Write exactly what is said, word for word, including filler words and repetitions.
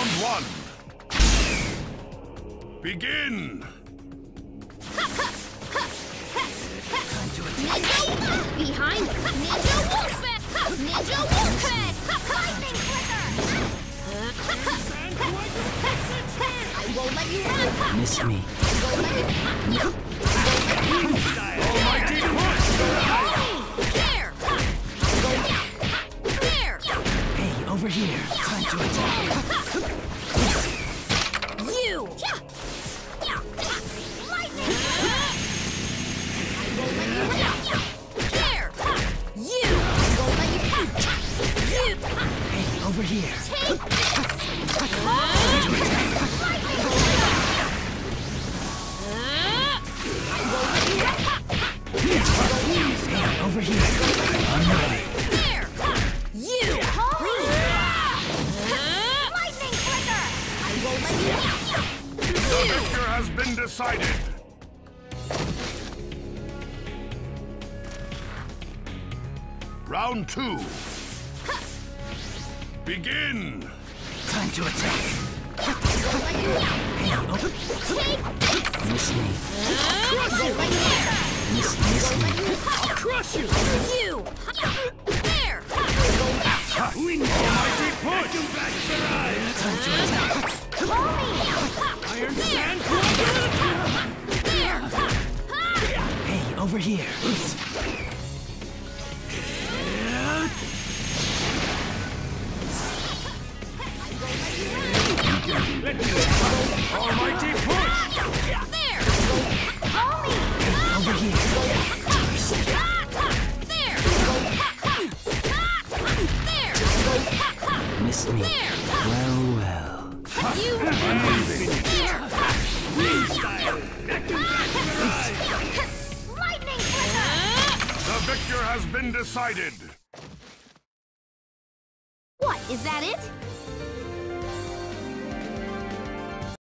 Round one. Begin. Ninja behind Ninja Wolfman! Ninja Wolfman! Lightning flicker! I won't let you run! Miss me. Almighty push! There! There! Hey, over here. Time to attack. You! Lightning! There! You! You! Hey, over here. Take this! Hey, over here. I'm ready. There! You! Lightning flicker! I won't let you The victor has been decided. Round two. Begin. Time to attack. Hey, over. Miss me. Miss, miss me. I'll crush you! You! There! Almighty push! Time to attack. Iron Sand! There! Hey, over here. Almighty push! There! Over here. There! There! Missed me. There! Well, well. You! Amazing! There! Lightning flicker! The victor has been decided. What, is that it?